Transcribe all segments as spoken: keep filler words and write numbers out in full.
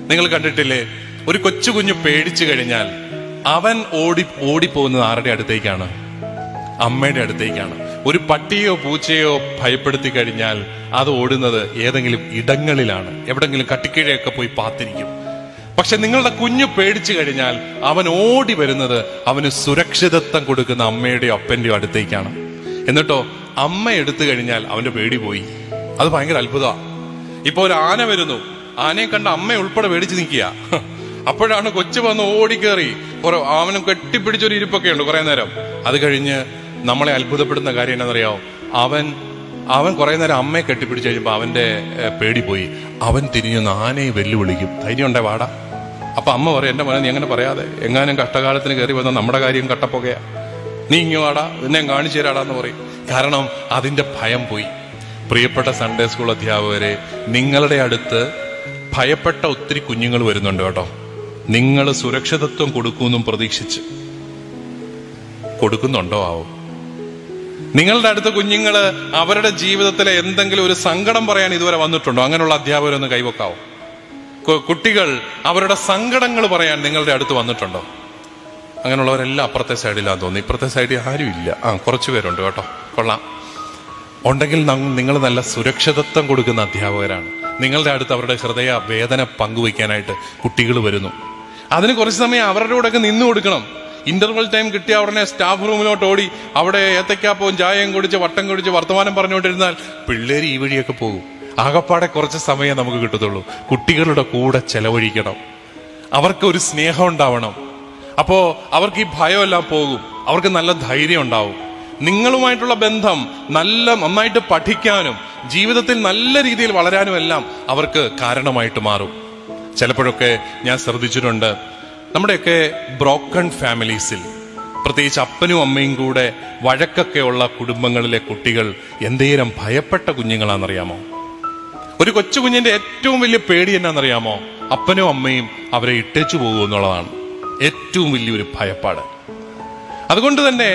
നിങ്ങൾ കണ്ടിട്ടില്ലേ, ഒരു കൊച്ചു കുഞ്ഞു പേടിച്ചു കഴിഞ്ഞാൽ അവൻ ഓടി ഓടിപ്പോകുന്നത് ആരുടെ അടുത്തേക്കാണ്? അമ്മയുടെ അടുത്തേക്കാണ്. ഒരു പട്ടിയോ പൂച്ചയോ ഭയപ്പെടുത്തി കഴിഞ്ഞാൽ അത് ഓടുന്നത് ഏതെങ്കിലും ഇടങ്ങളിലാണ്, എവിടെങ്കിലും കട്ടിക്കീഴയൊക്കെ പോയി പാത്തിരിക്കും. പക്ഷെ നിങ്ങളുടെ കുഞ്ഞു പേടിച്ചു കഴിഞ്ഞാൽ അവൻ ഓടി വരുന്നത് അവന് സുരക്ഷിതത്വം കൊടുക്കുന്ന അമ്മയുടെയോ അപ്പന്റെയോ അടുത്തേക്കാണ്. എന്നിട്ടോ അമ്മ എടുത്തു കഴിഞ്ഞാൽ അവന്റെ പേടി പോയി. അത് ഭയങ്കര അത്ഭുതമാണ്. ഇപ്പൊ ഒരു ആന വരുന്നു, ആനയെ കണ്ട അമ്മ ഉൾപ്പെടെ പേടിച്ച് നിൽക്കുക. അപ്പോഴാണ് കൊച്ചു വന്ന് ഓടിക്കേറി കുറെ അവനും കെട്ടിപ്പിടിച്ചൊരു ഇരിപ്പൊക്കെ ഉണ്ട് കുറെ നേരം. അത് കഴിഞ്ഞ് നമ്മളെ അത്ഭുതപ്പെടുന്ന കാര്യം എന്താണെന്നറിയാമോ? അവൻ അവൻ കുറെ നേരം അമ്മയെ കെട്ടിപ്പിടിച്ച് കഴിയുമ്പോൾ അവന്റെ പേടി പോയി. അവൻ തിരിഞ്ഞൊന്ന് ആനയെ വെല്ലുവിളിക്കും, ധൈര്യം ഉണ്ടേ വാടാ. അപ്പൊ അമ്മ പറയും, എന്റെ മോനെ നീ അങ്ങനെ പറയാതെ, എങ്ങാനും കഷ്ടകാലത്തിന് കയറി വന്ന നമ്മുടെ കാര്യം കട്ടപ്പൊകയാ, നീ ഇങ്ങ് വാടാ, എന്നെ കാണിച്ചു തരാടാന്ന് പറയും. കാരണം അതിന്റെ ഭയം പോയി. പ്രിയപ്പെട്ട സൺഡേ സ്കൂൾ അധ്യാപകരെ, നിങ്ങളുടെ അടുത്ത് ഭയപ്പെട്ട ഒത്തിരി കുഞ്ഞുങ്ങൾ വരുന്നുണ്ട് കേട്ടോ. നിങ്ങൾ സുരക്ഷിതത്വം കൊടുക്കുമെന്നും പ്രതീക്ഷിച്ച് കൊടുക്കുന്നുണ്ടോ ആവും? നിങ്ങളുടെ അടുത്ത കുഞ്ഞുങ്ങള് അവരുടെ ജീവിതത്തിലെ എന്തെങ്കിലും ഒരു സങ്കടം പറയാൻ ഇതുവരെ വന്നിട്ടുണ്ടോ? അങ്ങനെയുള്ള അധ്യാപകരൊന്ന് കൈവക്കാവോ? കുട്ടികൾ അവരുടെ സങ്കടങ്ങൾ പറയാൻ നിങ്ങളുടെ അടുത്ത് വന്നിട്ടുണ്ടോ? അങ്ങനെയുള്ളവരെല്ലാം അപ്പുറത്തെ സൈഡിലാന്ന് തോന്നുന്നു. ഇപ്പുറത്തെ സൈഡിൽ ആരും ഇല്ല. ആ കുറച്ചു പേരുണ്ട് കേട്ടോ, കൊള്ളാം. ഉണ്ടെങ്കിൽ നിങ്ങൾ നല്ല സുരക്ഷിതത്വം കൊടുക്കുന്ന അധ്യാപകരാണ്. നിങ്ങളുടെ അടുത്ത് അവരുടെ ഹൃദയ വേദന പങ്കുവയ്ക്കാനായിട്ട് കുട്ടികൾ വരുന്നു. അതിന് കുറച്ച് സമയം അവരുടെ കൂടെയൊക്കെ നിന്ന് കൊടുക്കണം. ഇന്റർവൽ ടൈം കിട്ടിയ ഉടനെ സ്റ്റാഫ് റൂമിലോട്ട് ഓടി അവിടെ ഏത്തക്കാപ്പവും ചായയും കുടിച്ച് വട്ടം കുടിച്ച് വർത്തമാനം പറഞ്ഞുകൊണ്ടിരുന്നാൽ പിള്ളേർ ഈ വഴിയൊക്കെ പോകും. ആകപ്പാടെ കുറച്ച് സമയം നമുക്ക് കിട്ടത്തുള്ളൂ. കുട്ടികളുടെ കൂടെ ചെലവഴിക്കണം, അവർക്ക് ഒരു സ്നേഹം ഉണ്ടാവണം. അപ്പോ അവർക്ക് ഈ ഭയമെല്ലാം പോകും, അവർക്ക് നല്ല ധൈര്യം ഉണ്ടാവും. നിങ്ങളുമായിട്ടുള്ള ബന്ധം നല്ല നന്നായിട്ട് പഠിക്കാനും ജീവിതത്തിൽ നല്ല രീതിയിൽ വളരാനും എല്ലാം അവർക്ക് കാരണമായിട്ട് മാറും. ചിലപ്പോഴൊക്കെ ഞാൻ ശ്രദ്ധിച്ചിട്ടുണ്ട്, നമ്മുടെയൊക്കെ ബ്രോക്കൺ ഫാമിലീസിൽ, പ്രത്യേകിച്ച് അപ്പനും അമ്മയും കൂടെ വഴക്കൊക്കെ ഉള്ള കുടുംബങ്ങളിലെ കുട്ടികൾ എന്തേരം ഭയപ്പെട്ട കുഞ്ഞുങ്ങളാണെന്നറിയാമോ? ഒരു കൊച്ചു കുഞ്ഞിന്റെ ഏറ്റവും വലിയ പേടി എന്നാണെന്നറിയാമോ? അപ്പനും അമ്മയും അവരെ ഇട്ടേച്ചു പോകും എന്നുള്ളതാണ് ഏറ്റവും വലിയൊരു ഭയപ്പാട്. അതുകൊണ്ട് തന്നെ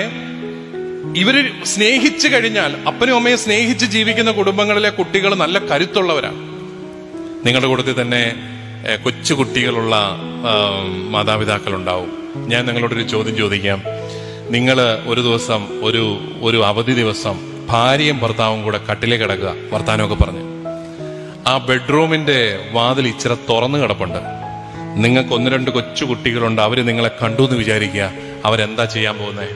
ഇവര് സ്നേഹിച്ചു കഴിഞ്ഞാൽ, അപ്പനും അമ്മയെ സ്നേഹിച്ച് ജീവിക്കുന്ന കുടുംബങ്ങളിലെ കുട്ടികൾ നല്ല കരുത്തുള്ളവരാണ്. നിങ്ങളുടെ കൂട്ടത്തിൽ തന്നെ കൊച്ചു കുട്ടികളുള്ള മാതാപിതാക്കളുണ്ടാവും. ഞാൻ നിങ്ങളോടൊരു ചോദ്യം ചോദിക്കാം. നിങ്ങൾ ഒരു ദിവസം ഒരു ഒരു അവധി ദിവസം ഭാര്യയും ഭർത്താവും കൂടെ കട്ടിലേ കിടക്കുക, വർത്താനമൊക്കെ പറഞ്ഞ്. ആ ബെഡ്റൂമിന്റെ വാതിൽ ഇച്ചിരി തുറന്നു കിടപ്പുണ്ട്. നിങ്ങൾക്ക് ഒന്ന് രണ്ട് കൊച്ചു കുട്ടികളുണ്ട്, അവര് നിങ്ങളെ കണ്ടു എന്ന് വിചാരിക്കുക. അവരെന്താ ചെയ്യാൻ പോകുന്നത്?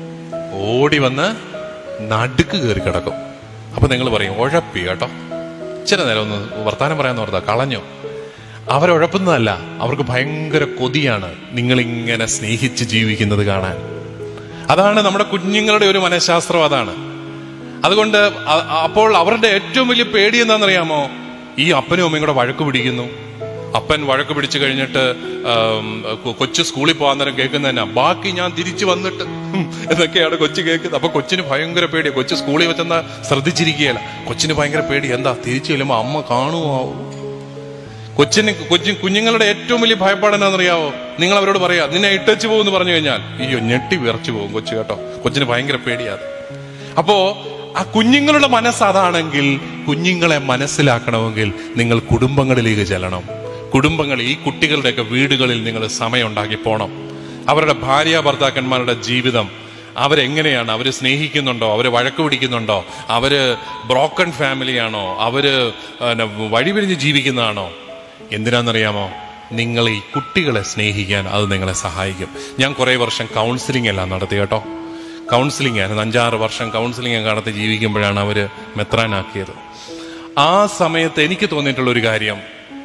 ഓടി വന്ന് നടുക്ക് കയറി കിടക്കും. അപ്പൊ നിങ്ങൾ പറയും, ഉഴപ്പി കേട്ടോ, ഇച്ചിരി നേരം ഒന്ന് വർത്താനം പറയാന്ന് ഓർത്താ കളഞ്ഞു. അവരുഴപ്പുന്നതല്ല, അവർക്ക് ഭയങ്കര കൊതിയാണ് നിങ്ങളിങ്ങനെ സ്നേഹിച്ച് ജീവിക്കുന്നത് കാണാൻ. അതാണ് നമ്മുടെ കുഞ്ഞുങ്ങളുടെ ഒരു മനഃശാസ്ത്രം, അതാണ്. അതുകൊണ്ട് അപ്പോൾ അവരുടെ ഏറ്റവും വലിയ പേടി എന്താണെന്നറിയാമോ? ഈ അപ്പനും അമ്മയും കൂടെ വഴക്ക് പിടിക്കുന്നു. അപ്പൻ വഴക്ക് പിടിച്ചു കഴിഞ്ഞിട്ട് കൊച്ചു സ്കൂളിൽ പോകാൻ നേരം കേൾക്കുന്ന തന്നെ, ബാക്കി ഞാൻ തിരിച്ചു വന്നിട്ട് എന്നൊക്കെയാണ് കൊച്ചു കേൾക്കുന്നത്. അപ്പൊ കൊച്ചിന് ഭയങ്കര പേടിയാണ്. കൊച്ചു സ്കൂളിൽ വെച്ചെന്നാ ശ്രദ്ധിച്ചിരിക്കുകയല്ല, കൊച്ചിന് ഭയങ്കര പേടി. എന്താ തിരിച്ചു ചെല്ലുമ്പോ അമ്മ കാണുമോ? കൊച്ചിന് കൊച്ചു കുഞ്ഞുങ്ങളുടെ ഏറ്റവും വലിയ ഭയപ്പാട് എന്നാണെന്നറിയാവോ? നിങ്ങൾ അവരോട് പറയാ, നിന്നെ ഇട്ടച്ചു പോകുമെന്ന് പറഞ്ഞു കഴിഞ്ഞാൽ അയ്യോ ഞെട്ടി വിറച്ചു പോകും കൊച്ചു കേട്ടോ. കൊച്ചിന് ഭയങ്കര പേടിയാണ്. അപ്പോ ആ കുഞ്ഞുങ്ങളുടെ മനസ്സ് അതാണെങ്കിൽ, കുഞ്ഞുങ്ങളെ മനസ്സിലാക്കണമെങ്കിൽ നിങ്ങൾ കുടുംബങ്ങളിലേക്ക് ചെല്ലണം. കുടുംബങ്ങളിൽ, ഈ കുട്ടികളുടെയൊക്കെ വീടുകളിൽ നിങ്ങൾ സമയം ഉണ്ടാക്കി പോണം. അവരുടെ ഭാര്യ ഭർത്താക്കന്മാരുടെ ജീവിതം അവരെങ്ങനെയാണ്? അവര് സ്നേഹിക്കുന്നുണ്ടോ? അവര് വഴക്ക് പിടിക്കുന്നുണ്ടോ? അവര് ബ്രോക്കൺ ഫാമിലിയാണോ? അവര് വഴിപിരിഞ്ഞ് ജീവിക്കുന്നതാണോ? എന്തിനാണെന്നറിയാമോ? നിങ്ങൾ ഈ കുട്ടികളെ സ്നേഹിക്കാൻ അത് നിങ്ങളെ സഹായിക്കും. ഞാൻ കുറെ വർഷം കൗൺസിലിംഗ് എല്ലാം നടത്തി കേട്ടോ. കൗൺസിലിംഗ് ആയിരുന്നു, അഞ്ചാറ് വർഷം കൗൺസിലിംഗ് നടത്തി ജീവിക്കുമ്പോഴാണ് അവര് മെത്രാനാക്കിയത്. ആ സമയത്ത് എനിക്ക് തോന്നിയിട്ടുള്ള ഒരു കാര്യം,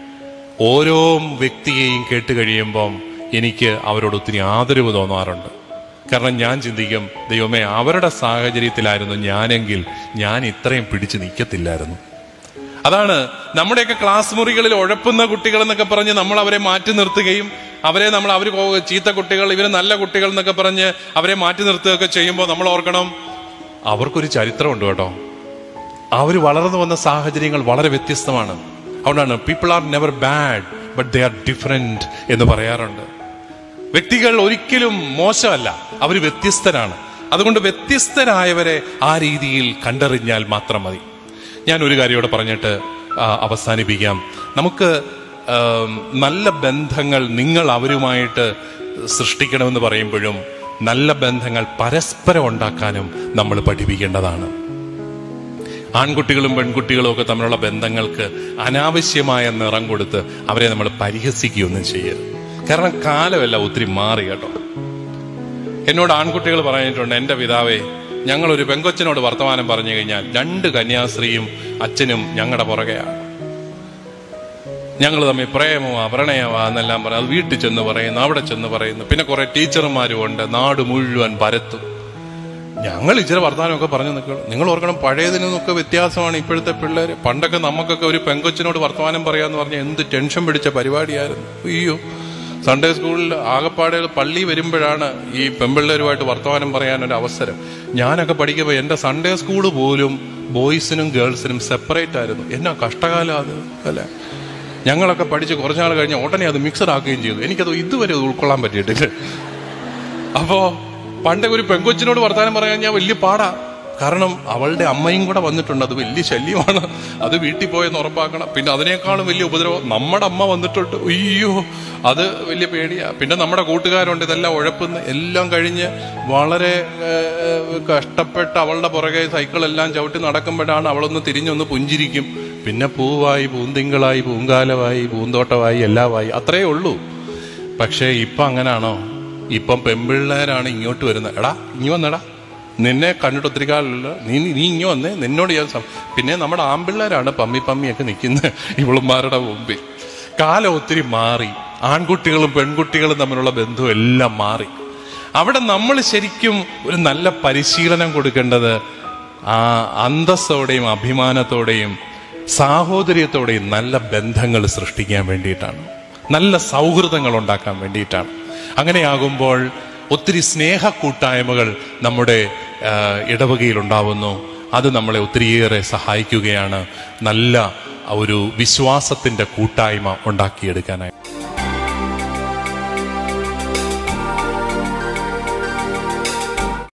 ഓരോ വ്യക്തിയെയും കേട്ട് കഴിയുമ്പം എനിക്ക് അവരോട് ഒത്തിരി ആദരവ് തോന്നാറുണ്ട്. കാരണം ഞാൻ ചിന്തിക്കും, ദൈവമേ, അവരുടെ സാഹചര്യത്തിലായിരുന്നു ഞാനെങ്കിൽ ഞാൻ ഇത്രയും പിടിച്ചു നിൽക്കത്തില്ലായിരുന്നു. അതാണ് നമ്മുടെയൊക്കെ ക്ലാസ് മുറികളിൽ ഉഴപ്പുന്ന കുട്ടികൾ എന്നൊക്കെ പറഞ്ഞ് നമ്മൾ അവരെ മാറ്റി നിർത്തുകയും അവരെ നമ്മൾ അവർ ചീത്ത കുട്ടികൾ, ഇവര് നല്ല കുട്ടികൾ എന്നൊക്കെ പറഞ്ഞ് അവരെ മാറ്റി നിർത്തുകയൊക്കെ ചെയ്യുമ്പോൾ നമ്മൾ ഓർക്കണം, അവർക്കൊരു ചരിത്രമുണ്ട് കേട്ടോ. അവർ വളർന്നു വന്ന സാഹചര്യങ്ങൾ വളരെ വ്യത്യസ്തമാണ്. അതുകൊണ്ടാണ് people are never bad but they are different എന്ന് പറയാറുണ്ട്. വ്യക്തികൾ ഒരിക്കലും മോശമല്ല, അവർ വ്യത്യസ്തരാണ്. അതുകൊണ്ട് വ്യത്യസ്തരായവരെ ആ രീതിയിൽ കണ്ടറിഞ്ഞാൽ മാത്രം മതി. ഞാൻ ഒരു കാര്യം ഇവിടെ പറഞ്ഞിട്ട് അവസാനിപ്പിക്കാം. നമുക്ക് നല്ല ബന്ധങ്ങൾ നിങ്ങൾ അവരുമായിട്ട് സൃഷ്ടിക്കണമെന്ന് പറയുമ്പോഴും നല്ല ബന്ധങ്ങൾ പരസ്പരം ഉണ്ടാക്കാനും നമ്മൾ പഠിപ്പിക്കേണ്ടതാണ്. ആൺകുട്ടികളും പെൺകുട്ടികളും ഒക്കെ തമ്മിലുള്ള ബന്ധങ്ങൾക്ക് അനാവശ്യമായ നിറം കൊടുത്ത് അവരെ നമ്മൾ പരിഹസിക്കുകയൊന്നും ചെയ്യരുത്. കാരണം കാലമെല്ലാം ഒത്തിരി മാറി കേട്ടോ. എന്നോട് ആൺകുട്ടികൾ പറഞ്ഞിട്ടുണ്ട്, എൻ്റെ പിതാവേ, ഞങ്ങളൊരു പെങ്കൊച്ചനോട് വർത്തമാനം പറഞ്ഞു കഴിഞ്ഞാൽ രണ്ട് കന്യാസ്ത്രീയും അച്ഛനും ഞങ്ങളുടെ പുറകെയാണ്, ഞങ്ങൾ തമ്മിൽ പ്രേമമാ പ്രണയമാ എന്നെല്ലാം പറയും. അത് വീട്ടിൽ ചെന്ന് പറയുന്നു, അവിടെ ചെന്ന് പറയുന്നു. പിന്നെ കുറെ ടീച്ചർമാരും ഉണ്ട്, നാട് മുഴുവൻ പരത്തും. ഞങ്ങൾ ഇച്ചിരി വർത്തമാനമൊക്കെ പറഞ്ഞു നിൽക്കണം. നിങ്ങൾ ഓർക്കണം, പഴയതിനൊക്കെ വ്യത്യാസമാണ് ഇപ്പോഴത്തെ പിള്ളേർ. പണ്ടൊക്കെ നമുക്കൊക്കെ ഒരു പെങ്കൊച്ചിനോട് വർത്തമാനം പറയാന്ന് പറഞ്ഞാൽ എന്ത് ടെൻഷൻ പിടിച്ച പരിപാടിയായിരുന്നു. അയ്യോ, സൺഡേ സ്കൂളിൽ ആകപ്പാടെ പള്ളി വരുമ്പോഴാണ് ഈ പെൺപിള്ളേരുമായിട്ട് വർത്തമാനം പറയാനൊരു അവസരം. ഞാനൊക്കെ പഠിക്കുമ്പോൾ എൻ്റെ സൺഡേ സ്കൂള് പോലും ബോയ്സിനും ഗേൾസിനും സെപ്പറേറ്റ് ആയിരുന്നു. എന്നാ കഷ്ടകാലം അത് അല്ലേ. ഞങ്ങളൊക്കെ പഠിച്ച് കുറച്ചാൾ കഴിഞ്ഞ് ഉടനെ അത് മിക്സഡ് ആക്കുകയും ചെയ്തു. എനിക്കത് ഇതുവരെ ഉൾക്കൊള്ളാൻ പറ്റിയിട്ടില്ല. അപ്പോ പണ്ടേ ഒരു പെങ്കൊച്ചിനോട് വർത്തമാനം പറയാൻ ഞാൻ വലിയ പാടാ. കാരണം അവളുടെ അമ്മയും കൂടെ വന്നിട്ടുണ്ട്, അത് വലിയ ശല്യമാണ്. അത് വീട്ടിൽ പോയെന്ന് ഉറപ്പാക്കണം. പിന്നെ അതിനേക്കാളും വലിയ ഉപദ്രവം നമ്മുടെ അമ്മ വന്നിട്ടുണ്ട്. അയ്യോ, അത് വലിയ പേടിയാ. പിന്നെ നമ്മുടെ കൂട്ടുകാരുണ്ട്, ഇതെല്ലാം ഉഴപ്പുന്ന. എല്ലാം കഴിഞ്ഞ് വളരെ കഷ്ടപ്പെട്ട് അവളുടെ പുറകെ സൈക്കിളെല്ലാം ചവിട്ടി നടക്കുമ്പോഴാണ് അവളൊന്ന് തിരിഞ്ഞൊന്ന് പുഞ്ചിരിക്കും. പിന്നെ പൂവായി, പൂന്തിങ്കളായി, പൂങ്കാലമായി, പൂന്തോട്ടമായി, എല്ലാമായി, അത്രയേ ഉള്ളൂ. പക്ഷേ ഇപ്പം അങ്ങനാണോ? ഇപ്പം പെൺപിള്ളേരാണ് ഇങ്ങോട്ട് വരുന്നത്. എടാ ഇങ്ങി വന്നെടാ, നിന്നെ കണ്ടിട്ട് ഒത്തിരി കാലമല്ല, നീ നീ ഇങ്ങോ വന്നേ, നിന്നോട് ഞാൻ. പിന്നെ നമ്മുടെ ആൺപിള്ളേരാണ് പമ്മി പമ്മിയൊക്കെ നിൽക്കുന്നത് ഇവളുമാരുടെ മുമ്പിൽ. കാലം ഒത്തിരി മാറി. ആൺകുട്ടികളും പെൺകുട്ടികളും തമ്മിലുള്ള ബന്ധം എല്ലാം മാറി. അവിടെ നമ്മൾ ശരിക്കും ഒരു നല്ല പരിശീലനം കൊടുക്കേണ്ടത് ആ അന്തസ്സോടെയും അഭിമാനത്തോടെയും സാഹോദര്യത്തോടെയും നല്ല ബന്ധങ്ങൾ സൃഷ്ടിക്കാൻ വേണ്ടിയിട്ടാണ്, നല്ല സൗഹൃദങ്ങൾ ഉണ്ടാക്കാൻ വേണ്ടിയിട്ടാണ്. അങ്ങനെയാകുമ്പോൾ ഒത്തിരി സ്നേഹ കൂട്ടായ്മകൾ നമ്മുടെ ഇടവകയിൽ ഉണ്ടാവുന്നു. അത് നമ്മളെ ഒത്തിരിയേറെ സഹായിക്കുകയാണ് നല്ല ഒരു വിശ്വാസത്തിൻ്റെ കൂട്ടായ്മ ഉണ്ടാക്കിയെടുക്കാനായി.